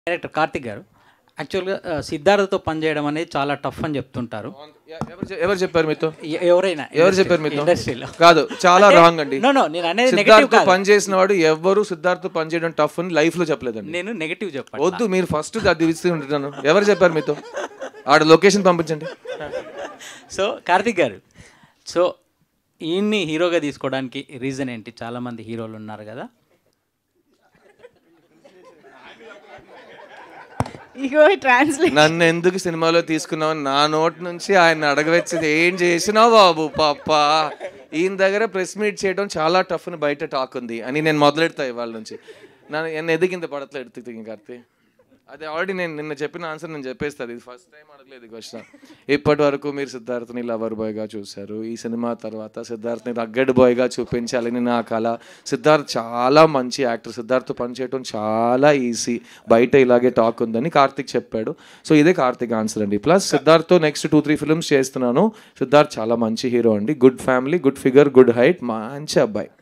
Director Karthik గారు యాక్చువల్గా సిద్ధార్థతో పనిచేయడం అనేది చాలా టఫ్ అని చెప్తుంటారు. ఎవరు చెప్పారు మీతో? ఎవరు చెప్పారు మీతో? ఇండస్ట్రీలో కాదు, చాలా రాంగ్ అండి. నేను అనేది సిద్ధార్థ్ పని చేసిన వాడు ఎవరు సిద్ధార్థ్ పని చేయడం టఫ్ అని లైఫ్ లో చెప్పలేదండి. నేను నెగటివ్ చెప్పాను. వద్దు, మీరు ఫస్ట్ అది ఇస్తూ ఉంటున్నాను. ఎవరు చెప్పారు మీతో? ఆడ లొకేషన్ పంపించండి. సో కార్తిక్ గారు, సో ఈయన్ని హీరోగా తీసుకోవడానికి రీజన్ ఏంటి? చాలామంది హీరోలు ఉన్నారు కదా. నన్ను ఎందుకు సినిమాలో తీసుకున్నావు? నా నోటి నుంచి ఆయన అడగవచ్చింది ఏం చేసినావు బాబు పాప, ఈయన దగ్గర ప్రెస్ మీట్ చేయడం చాలా టఫ్ అని బయట టాక్ ఉంది అని నేను మొదలెడతా ఇవాళ నుంచి. నన్ను ఎదిగింత పడట్లేదు ఎడుతుంది కార్తీ. అది ఆల్రెడీ నేను నిన్న చెప్పిన ఆన్సర్ నేను చెప్పేస్తాను. ఇది ఫస్ట్ టైం అడగలేదు క్వశ్చన్. ఇప్పటి వరకు మీరు సిద్ధార్థని లవర్ బాయ్గా చూశారు. ఈ సినిమా తర్వాత సిద్ధార్థని రగ్గడ్ బాయ్గా చూపించాలని నా కళ. సిద్ధార్థ్ చాలా మంచి యాక్టర్, సిద్ధార్థ్తో పనిచేయడం చాలా ఈజీ, బయట ఇలాగే టాక్ ఉందని కార్తిక్ చెప్పాడు. సో ఇదే కార్తిక్ ఆన్సర్ అండి. ప్లస్ సిద్ధార్థ్తో నెక్స్ట్ 2-3 ఫిల్మ్స్ చేస్తున్నాను. సిద్ధార్థ్ చాలా మంచి హీరో అండి, good family, good figure, good height, మంచి అబ్బాయి.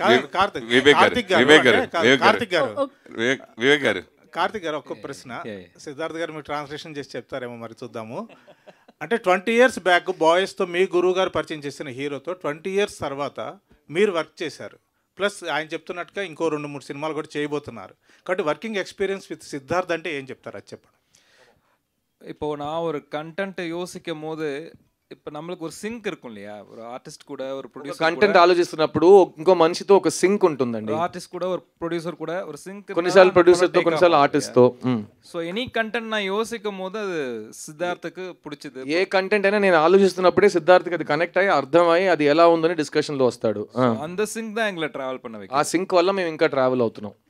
కార్తిక్ గారు ఒక ప్రశ్న, సిద్ధార్థ్ గారు మీరు ట్రాన్స్లేషన్ చేసి చెప్తారేమో మరి చూద్దాము. అంటే 20 years బ్యాక్ బాయ్స్తో మీ గురువు గారు పరిచయం చేసిన హీరోతో 20 years తర్వాత మీరు వర్క్ చేశారు. ప్లస్ ఆయన చెప్తున్నట్టుగా ఇంకో 2-3 సినిమాలు కూడా చేయబోతున్నారు. కాబట్టి వర్కింగ్ ఎక్స్పీరియన్స్ విత్ సిద్ధార్థ్ అంటే ఏం చెప్తారు, అది చెప్పండి. இப்போ நான் ஒரு கண்டென்ட் யோசிக்கும் போது இப்போ நம்மளுக்கு ஒரு சிங்க் இருக்கும் இல்லையா, ஒரு ஆர்டிஸ்ட் கூட ஒரு ப்ரொடியூசர் కంటెంట్ ఆలోచిస్తున్నప్పుడు ఇంకో మనిషితో ఒక సింక్ ఉంటుందండి. ఆర్టిస్ట్ కూడా ఒక ప్రొడ్యూసర్ కూడా ఒక సింక్, కొన్నిసార్లు ప్రొడ్యూసర్ తో కొన్నిసార్లు ఆర్టిస్ట్ తో. సో ఎనీ కంటెంట్ நான் யோசிக்கும் போது அது సిద్ధార్థ్కి పిడిచిది. ఏ కంటెంట్ అయినా నేను ఆలోచిస్తున్నప్పుడే సిద్ధార్థ్కి అది కనెక్ట్ అయ్యి అర్థమయ్యి అది ఎలా ఉందని డిస్కషన్ లో వస్తాడు. அந்த సింక్ தான் எங்களை ట్రావెల్ பண்ண வைக்கும். ఆ సింక్ వల్ల మేము ఇంకా ట్రావెల్ అవుతున్నాం.